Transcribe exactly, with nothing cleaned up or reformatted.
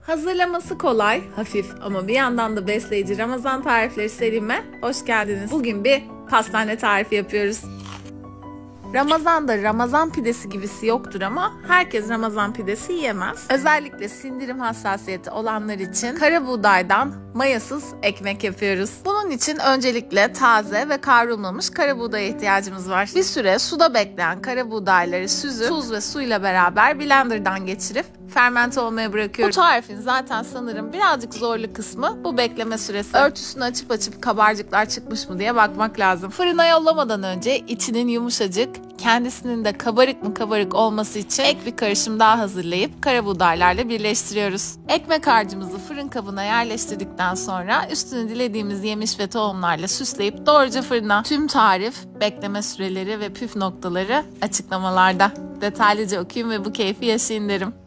Hazırlaması kolay, hafif ama bir yandan da besleyici Ramazan tarifleri serime hoş geldiniz. Bugün bir pastane tarifi yapıyoruz. Ramazan'da Ramazan pidesi gibisi yoktur ama herkes Ramazan pidesi yiyemez. Özellikle sindirim hassasiyeti olanlar için kara buğdaydan mayasız ekmek yapıyoruz. Bunun için öncelikle taze ve kavrulmamış kara buğdaya ihtiyacımız var. Bir süre suda bekleyen kara buğdayları süzüp tuz ve suyla beraber blenderdan geçirip fermente olmaya bırakıyoruz. Bu tarifin zaten sanırım birazcık zorlu kısmı bu bekleme süresi. Örtüsünü açıp açıp kabarcıklar çıkmış mı diye bakmak lazım. Fırına yollamadan önce içinin yumuşacık, kendisinin de kabarık mı kabarık olması için ek bir karışım daha hazırlayıp kara buğdaylarla birleştiriyoruz. Ekmek harcımızı fırın kabına yerleştirdikten sonra üstünü dilediğimiz yemiş ve tohumlarla süsleyip doğruca fırına. Tüm tarif, bekleme süreleri ve püf noktaları açıklamalarda. Detaylıca okuyun ve bu keyfi yaşayın derim.